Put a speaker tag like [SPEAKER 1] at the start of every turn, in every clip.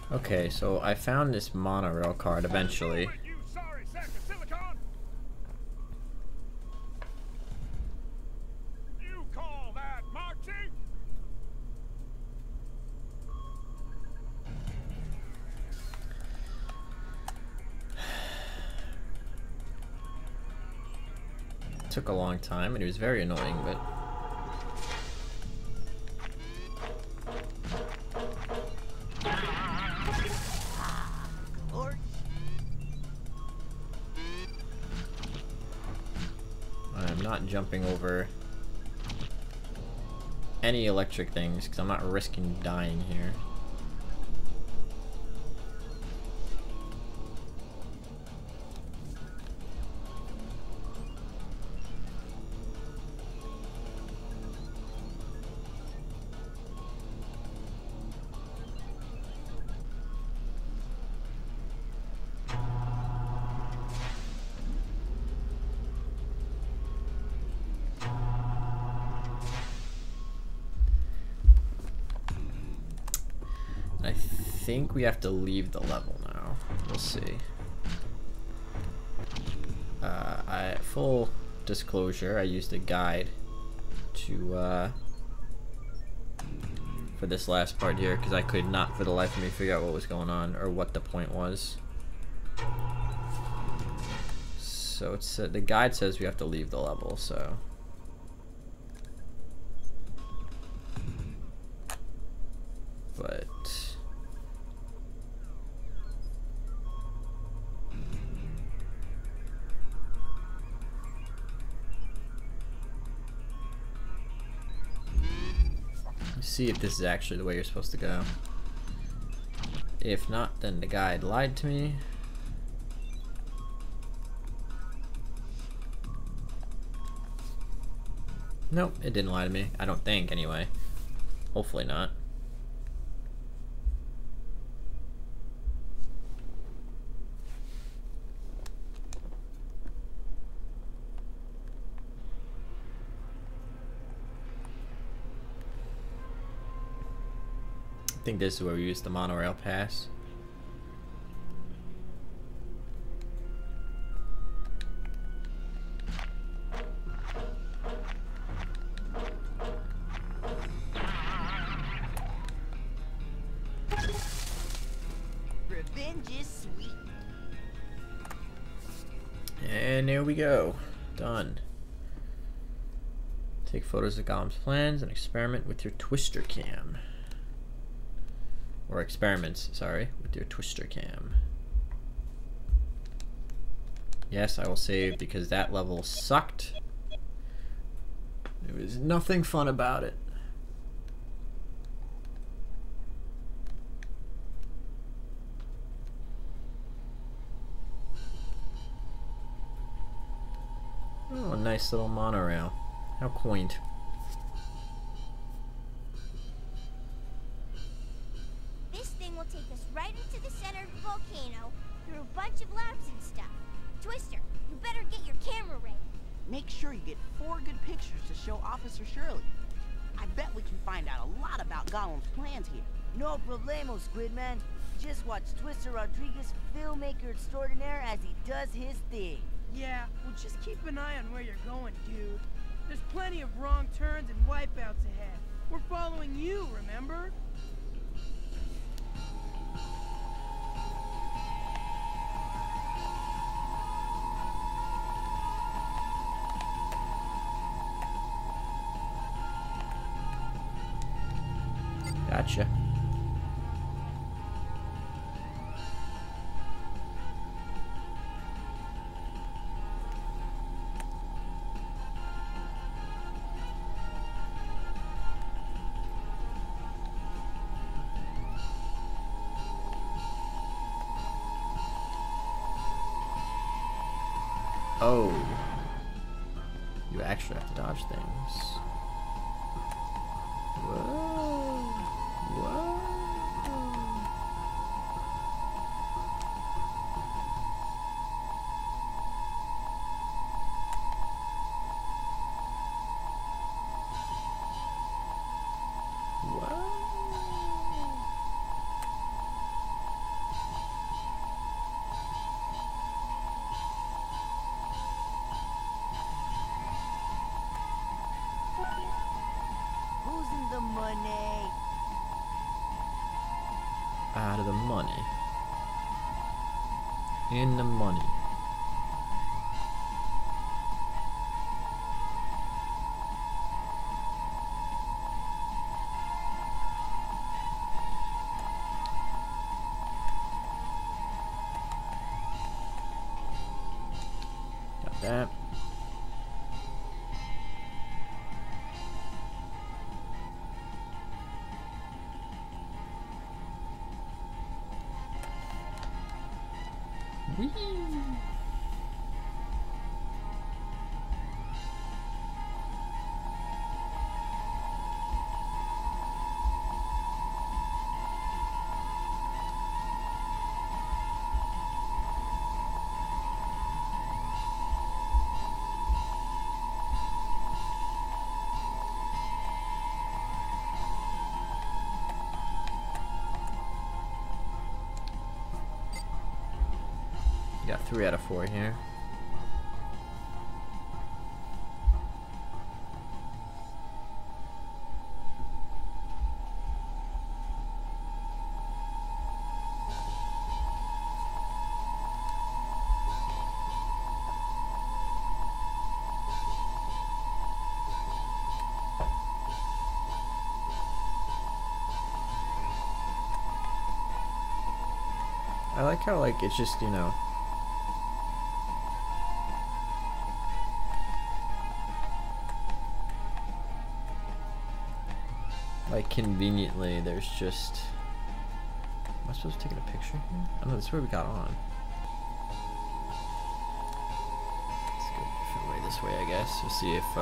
[SPEAKER 1] Okay, so I found this monorail card eventually.
[SPEAKER 2] You sorry sack of silicon! You call that marching?
[SPEAKER 1] It took a long time and it was very annoying, but I'm not jumping over any electric things because I'm not risking dying here. I think we have to leave the level now. We'll see. Full disclosure, I used a guide to for this last part here because I could not for the life of me figure out what was going on or what the point was. So it's the guide says we have to leave the level, so but see if this is actually the way you're supposed to go. If not, then the guide lied to me. Nope, it didn't lie to me. I don't think, anyway. Hopefully not. I think this is where we use the monorail pass.
[SPEAKER 3] Revenge is sweet.
[SPEAKER 1] And there we go. Done. Take photos of Gollum's plans and experiment with your twister cam. Or experiments, sorry, with your twister cam. Yes, I will save because that level sucked. There was nothing fun about it. Oh, a nice little monorail. How quaint.
[SPEAKER 4] This thing will take us right into the center of the volcano, through a bunch of labs and stuff. Twister, you better get your camera ready.
[SPEAKER 3] Make sure you get 4 good pictures to show Officer Shirley. I bet we can find out a lot about Gollum's plans here.
[SPEAKER 5] No problemo, Squidman. Just watch Twister Rodriguez, filmmaker extraordinaire, as he does his thing.
[SPEAKER 6] Yeah, well just keep an eye on where you're going, dude. There's plenty of wrong turns and wipeouts ahead. We're following you, remember?
[SPEAKER 1] Gotcha. Oh. You actually have to dodge things. Whoa. Whoa. Whoa.
[SPEAKER 5] money.
[SPEAKER 1] Out of the money. In the money. Got that. Whee! Got 3 out of 4 here. I like how, like, it's just, you know, like, conveniently, there's just... Am I supposed to take a picture here? I don't know, that's where we got on. Let's go a different way this way, I guess. We'll see if,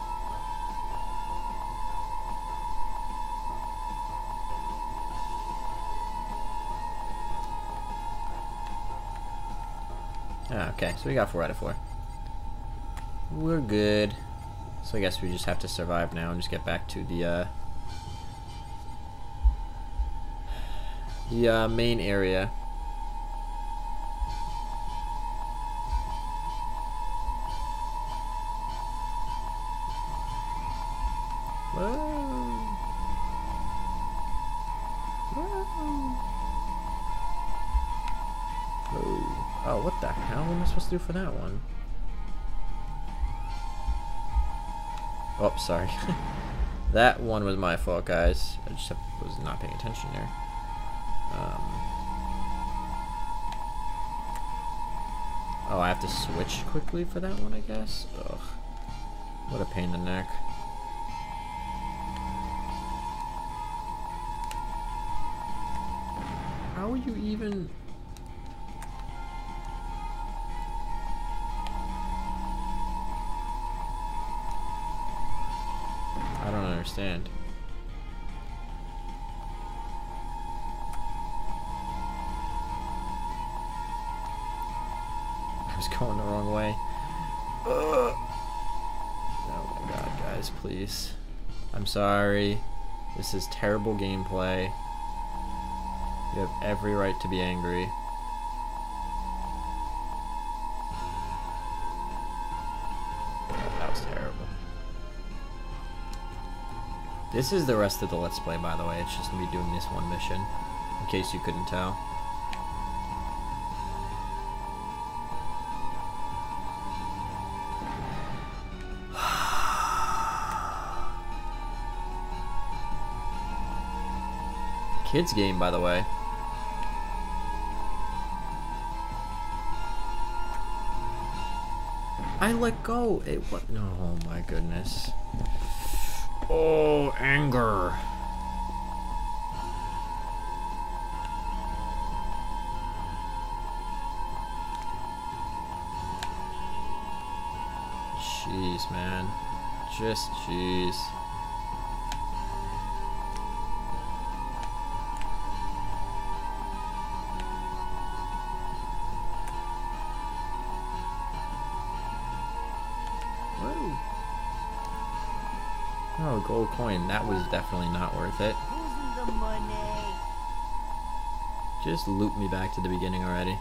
[SPEAKER 1] okay, so we got 4 out of 4. We're good. So I guess we just have to survive now and just get back to the main area. Whoa. Whoa. Whoa. Oh, what the hell? What am I supposed to do for that one? Oh, sorry. That one was my fault, guys. I just was not paying attention there. Oh, I have to switch quickly for that one, I guess? Ugh. What a pain in the neck. How are you even... I don't understand. I was going the wrong way. Ugh. Oh my god, guys, please. I'm sorry. This is terrible gameplay. You have every right to be angry. That was terrible. This is the rest of the Let's Play, by the way. It's just me doing this one mission, in case you couldn't tell. Kids game, by the way. I let go. It what? No, oh my goodness. Oh, anger. Jeez, man. Just jeez. Oh, gold coin. That was definitely not worth it.
[SPEAKER 5] Who's in the money?
[SPEAKER 1] Just loop me back to the beginning already.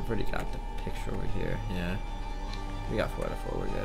[SPEAKER 1] already got the picture over here. Yeah. We got 4 out of 4. We're good.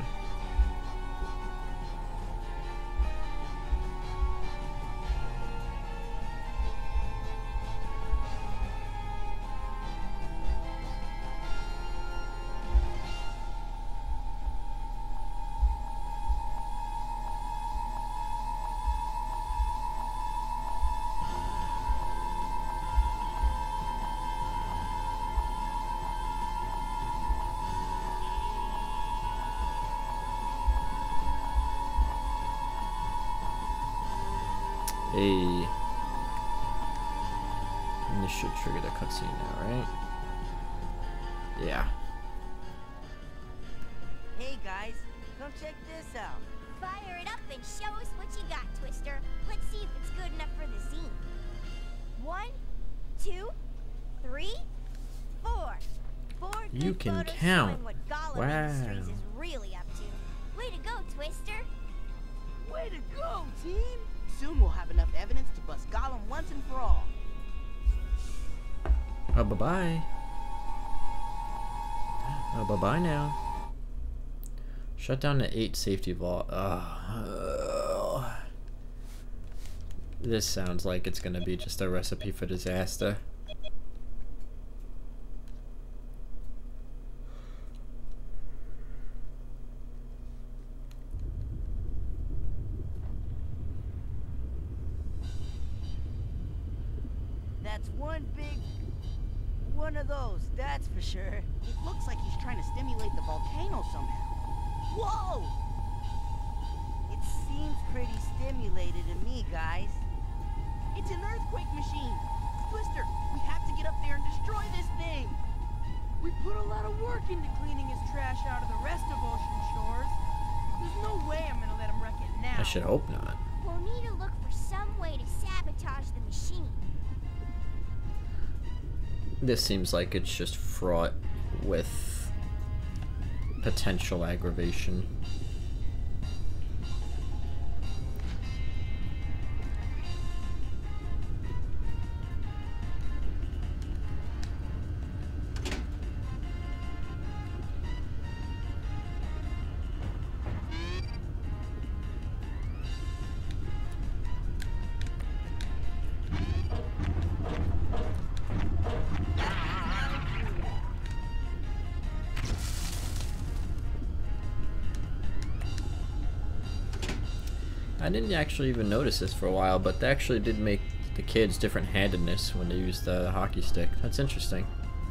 [SPEAKER 1] Hey. And this should trigger the cutscene now, right? Yeah.
[SPEAKER 5] Hey guys, come check this out.
[SPEAKER 4] Fire it up and show us what you got, Twister. Let's see if it's good enough for the zine. 1, 2, 3, 4. 4 good
[SPEAKER 1] You can
[SPEAKER 4] photos
[SPEAKER 1] count.
[SPEAKER 4] showing what Gollum
[SPEAKER 1] Wow.
[SPEAKER 4] Industries is really up to. Way to go, Twister.
[SPEAKER 3] Way to go, team! Soon we'll have enough evidence to bust Gollum once and for all.
[SPEAKER 1] Oh, bye-bye. Oh, bye-bye now. Shut down the 8 safety vault. This sounds like it's gonna be just a recipe for disaster.
[SPEAKER 5] That's one of those, that's for sure.
[SPEAKER 3] It looks like he's trying to stimulate the volcano somehow. Whoa!
[SPEAKER 5] It seems pretty stimulated to me, guys.
[SPEAKER 3] It's an earthquake machine! Twister, we have to get up there and destroy this thing!
[SPEAKER 6] We put a lot of work into cleaning his trash out of the rest of Ocean Shores. There's no way I'm gonna let him wreck it now.
[SPEAKER 1] I should hope not.
[SPEAKER 4] We'll need to look for some way to sabotage the machine.
[SPEAKER 1] This seems like it's just fraught with potential aggravation. I didn't actually even notice this for a while, but they actually did make the kids different handedness when they used the hockey stick. That's interesting.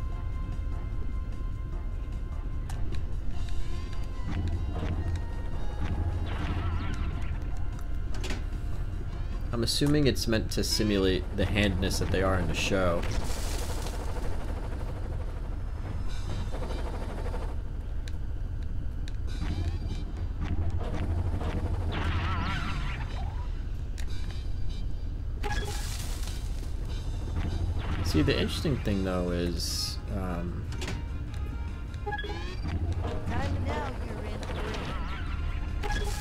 [SPEAKER 1] I'm assuming it's meant to simulate the handedness that they are in the show. See, the interesting thing though is,
[SPEAKER 5] Time now, you're in for it.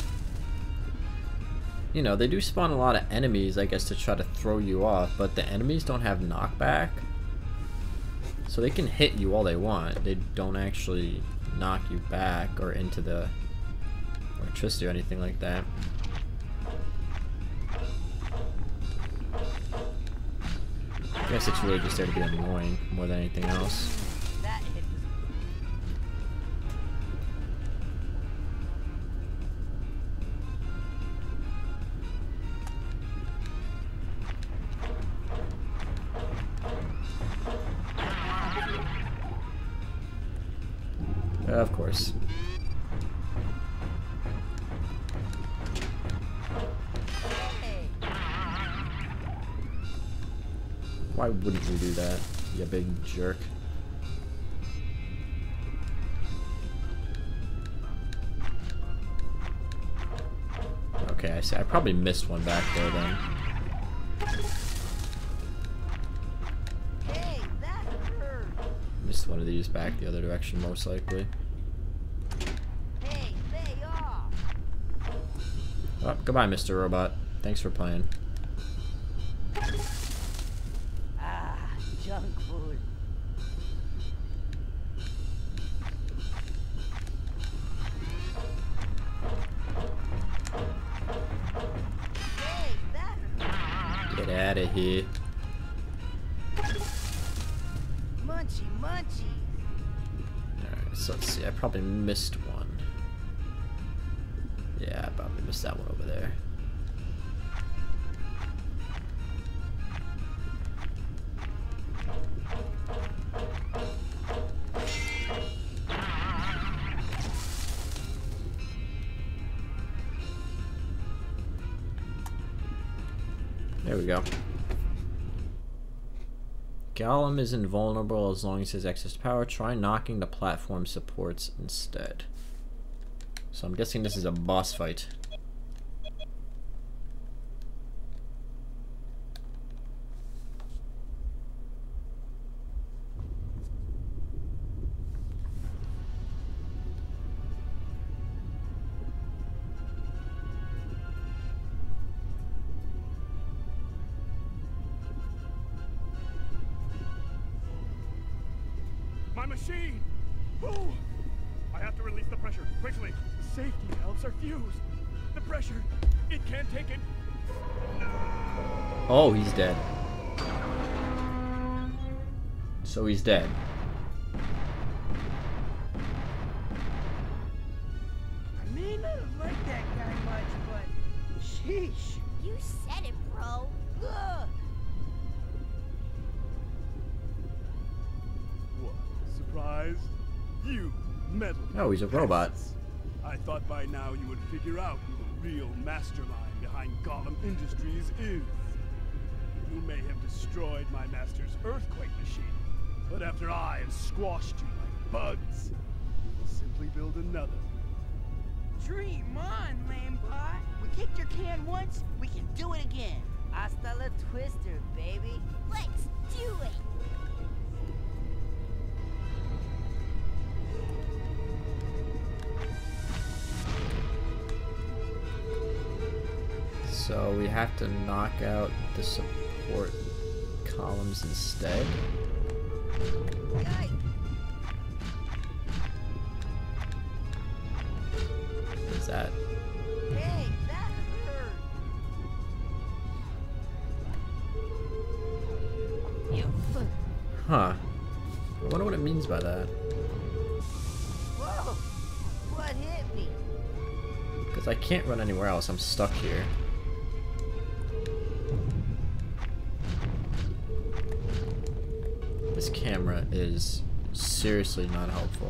[SPEAKER 1] you know, they do spawn a lot of enemies, I guess, to try to throw you off, but the enemies don't have knockback. So they can hit you all they want. They don't actually knock you back or into the electricity or anything like that. I guess it's really just there to be annoying more than anything else.
[SPEAKER 5] That hit was...
[SPEAKER 1] Of course.
[SPEAKER 5] Hey,
[SPEAKER 1] Why wouldn't you do that, you big jerk? Okay, I see. I probably missed one back there then.
[SPEAKER 5] hey, that hurt.
[SPEAKER 1] Missed one of these back the other direction, most likely.
[SPEAKER 5] Hey, lay off.
[SPEAKER 1] Oh, goodbye, Mr. Robot. Thanks for playing.
[SPEAKER 5] Ah, junk food.
[SPEAKER 1] Get out of here.
[SPEAKER 5] Munchy, munchy.
[SPEAKER 1] Alright, so let's see. I probably missed one. Yeah, I probably missed that one over there. There we go. Gollum is invulnerable as long as he has access to power. Try knocking the platform supports instead. So I'm guessing this is a boss fight.
[SPEAKER 2] My machine! Oh! I have to release the pressure, quickly! The safety valves are fused! The pressure, it can't take it!
[SPEAKER 1] Oh, he's dead. So he's dead.
[SPEAKER 6] I may not have liked that guy much, but sheesh.
[SPEAKER 4] You said it, bro.
[SPEAKER 5] Ugh.
[SPEAKER 2] What? Surprised? You meddle.
[SPEAKER 1] Oh, he's a robot.
[SPEAKER 2] I thought by now you would figure out who the real mastermind behind Gollum Industries is. You may have destroyed my master's earthquake machine, but after I have squashed you like bugs, you will simply build another.
[SPEAKER 6] Dream on, lame bot.
[SPEAKER 3] We kicked your can once, we can do it again.
[SPEAKER 5] Hasta la Twister, baby.
[SPEAKER 4] Let's do it.
[SPEAKER 1] So we have to knock out the support columns instead.
[SPEAKER 5] Yikes.
[SPEAKER 1] What is that?
[SPEAKER 5] Hey, that hurt.
[SPEAKER 1] Huh. I wonder what it means by that.
[SPEAKER 5] Whoa! What hit me?
[SPEAKER 1] Because I can't run anywhere else. I'm stuck here. This camera is seriously not helpful.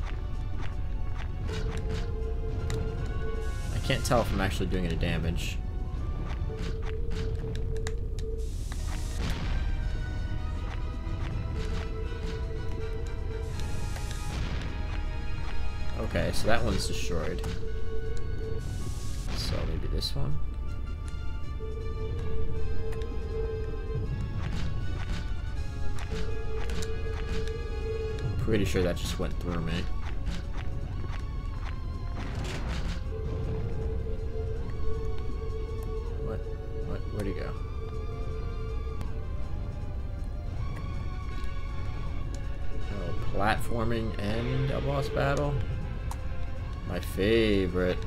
[SPEAKER 1] I can't tell if I'm actually doing any damage. Okay, so that one's destroyed. So maybe this one? Pretty sure that just went through me. Where'd he go? Oh, platforming and a boss battle? My favorite.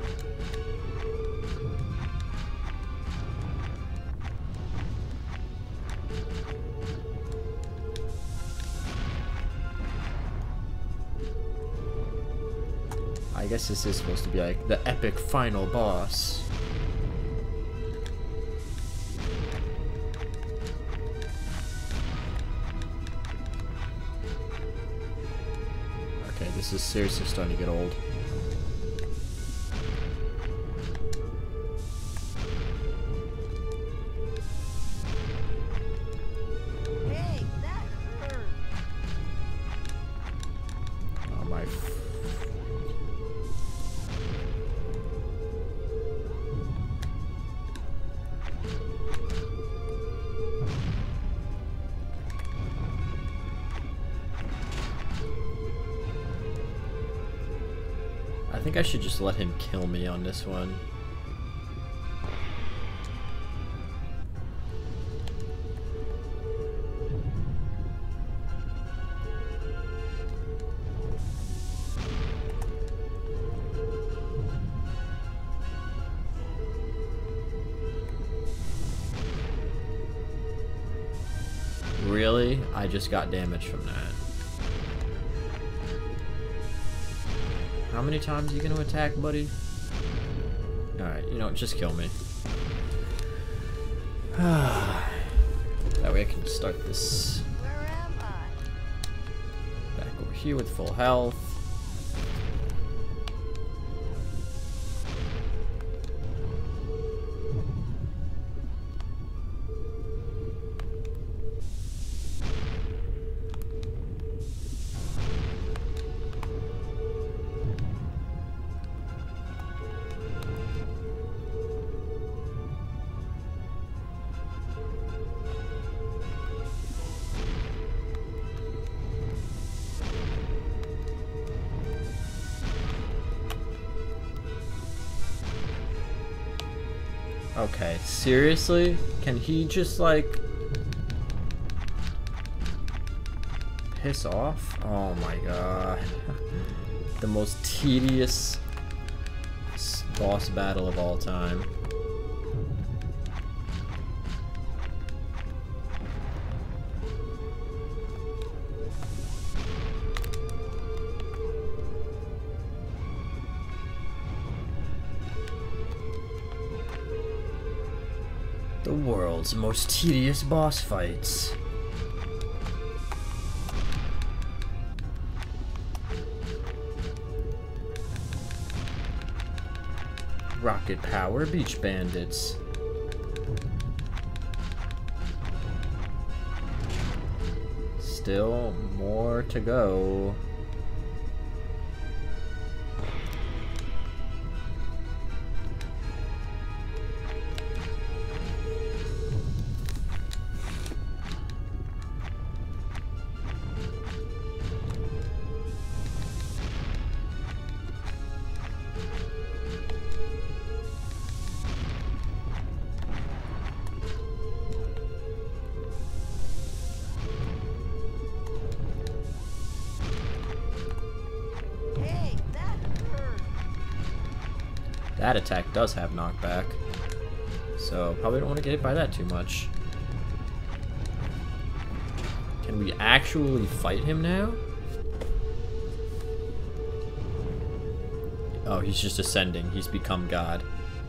[SPEAKER 1] I guess this is supposed to be like the epic final boss. Okay, this is seriously starting to get old.
[SPEAKER 5] Hey, that hurt.
[SPEAKER 1] Oh my. I think I should just let him kill me on this one. really? I just got damage from that. How many times are you gonna attack, buddy? Alright, you know what? Just kill me. That way I can start this
[SPEAKER 5] Where am I?
[SPEAKER 1] back over here with full health. Okay, seriously? Can he just, like, piss off? Oh my god. The most tedious boss battle of all time. The world's most tedious boss fights. Rocket Power Beach Bandits. Still more to go.
[SPEAKER 5] Hey, that hurt.
[SPEAKER 1] That attack does have knockback, so probably don't want to get hit by that too much. Can we actually fight him now? Oh, he's just ascending. He's become God.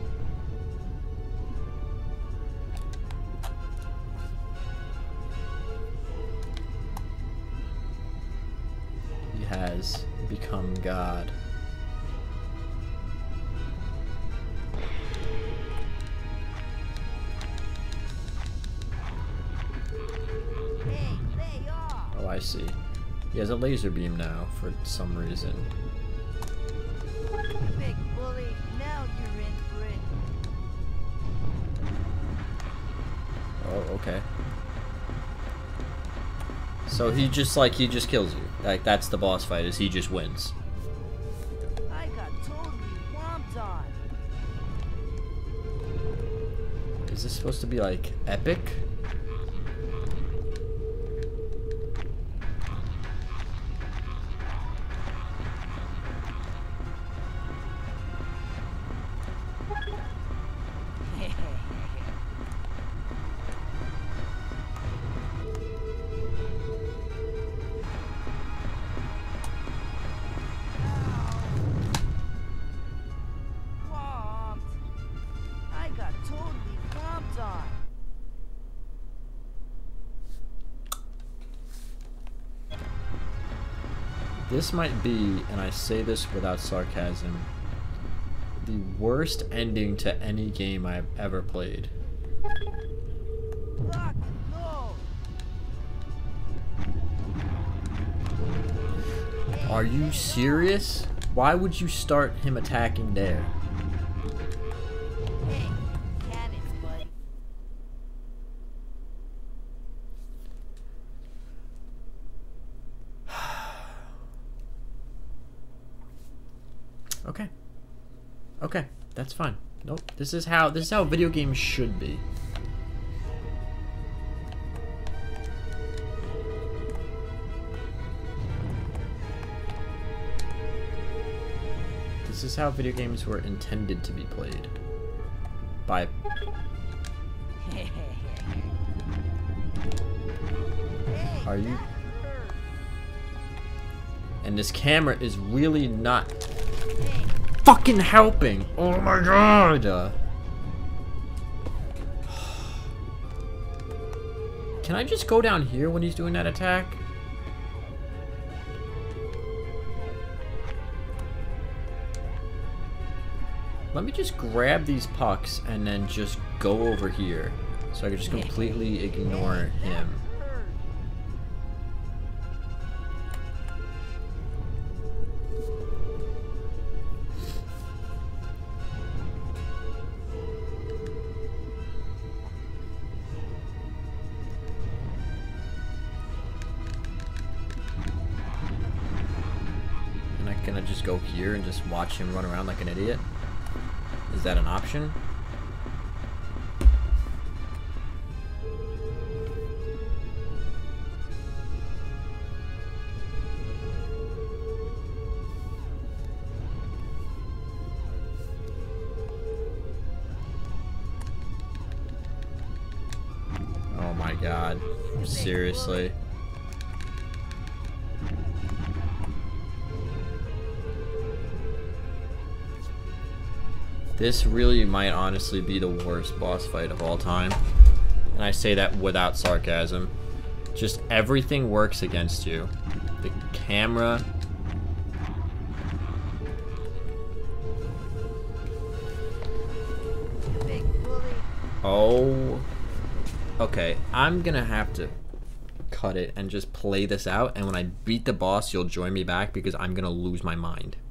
[SPEAKER 1] He has become God.
[SPEAKER 5] Hey, lay off.
[SPEAKER 1] Oh, I see. He has a laser beam now for some reason.
[SPEAKER 5] Big bully, now you're in for it.
[SPEAKER 1] Oh, okay. So he just kills you. Like, that's the boss fight, is he just wins.
[SPEAKER 5] I got totally whomped on.
[SPEAKER 1] Is this supposed to be, like, epic?
[SPEAKER 5] Whomped. I got totally whomped on.
[SPEAKER 1] This might be, and I say this without sarcasm, the worst ending to any game I've ever played.
[SPEAKER 5] Lock, no.
[SPEAKER 1] Are you serious? Why would you start him attacking there?
[SPEAKER 5] Hey, cannons, buddy.
[SPEAKER 1] Okay. Okay, that's fine. Nope. This is how video games should be. This is how video games were intended to be played. By Are you? And this camera is really not fucking helping. Oh my god. Can I just go down here when he's doing that attack? Let me just grab these pucks and then just go over here. So I can just completely ignore him. And I'm gonna just go here and just watch him run around like an idiot. Is that an option? Oh my god. Seriously. This really might honestly be the worst boss fight of all time. And I say that without sarcasm. Just everything works against you. The camera.
[SPEAKER 5] Big bully.
[SPEAKER 1] Oh. Okay, I'm gonna have to cut it and just play this out. And when I beat the boss, you'll join me back because I'm gonna lose my mind.